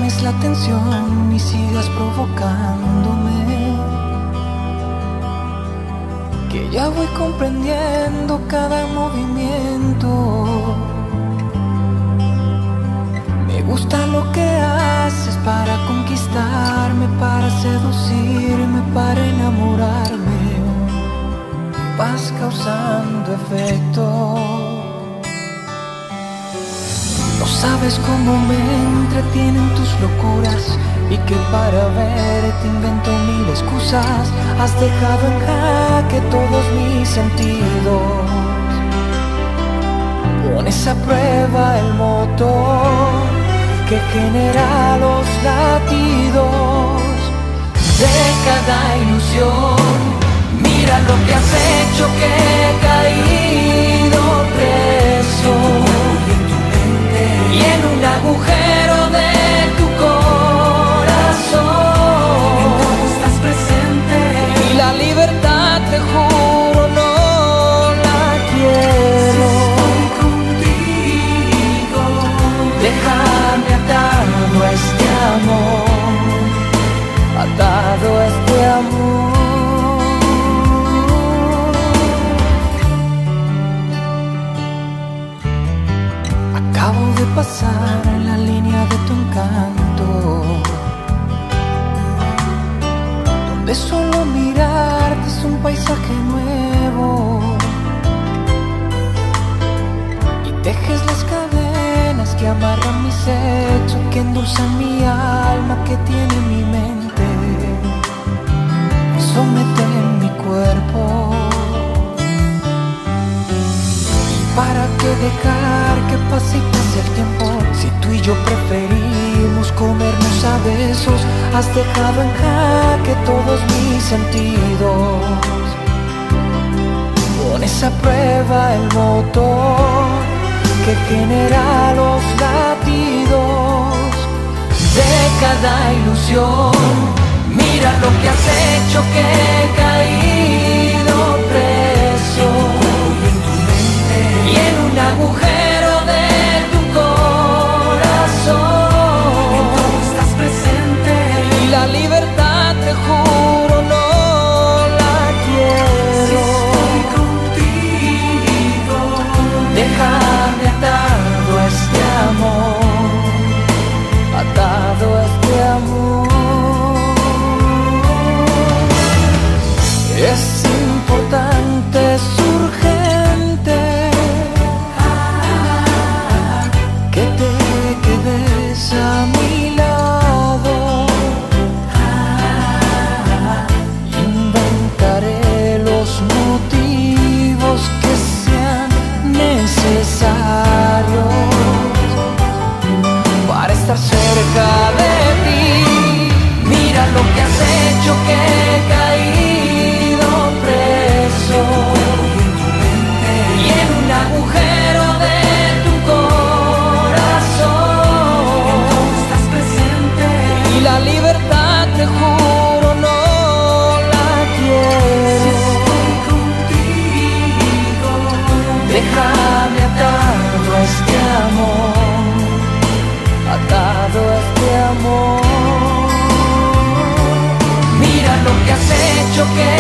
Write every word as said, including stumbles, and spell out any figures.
llames la atención y sigas provocándome, que ya voy comprendiendo cada movimiento. Me gusta lo que haces para conquistarme, para seducirme, para enamorarme. Vas causando efecto. No sabes cómo me entretienen tus locuras y que para verte invento mil excusas. Has dejado en jaque todos mis sentidos. Pones a prueba el motor que genera los latidos de cada ilusión. Mira lo que has hecho, que he caído preso y en un agujero de tu corazón. En todo estás presente y la libertad, te juro, no la quiero. Si estoy contigo, déjame atado a este amor, atado a este amor. Acabo de pasar en la línea de tu encanto, donde solo mirarte es un paisaje nuevo, y tejes las cadenas que amarran mis hechos, que endulzan mi alma, que tiene mi mente, me someten mi cuerpo. ¿Para qué dejar que pase y pase el tiempo? Si tú y yo preferimos comernos a besos. Has dejado en jaque todos mis sentidos. Pones a prueba el motor que genera los latidos de cada ilusión. Mira lo que has hecho, que he caído preso y en un agujero de tu corazón. En todo estás presente y la libertad, te juro, no la quiero. Si estoy contigo, déjame atado a este amor, atado a este amor. Es importante, es urgente que te quedes a mi lado. Inventaré los motivos que sean necesarios para estar cerca de ti. Mira lo que has hecho, que he caído preso y en un agujero de tu corazón. En todo estás presente y la libertad, te juro, no la quiero. Si estoy contigo, déjame atado a este amor, atado a este amor. Mira lo que has hecho, que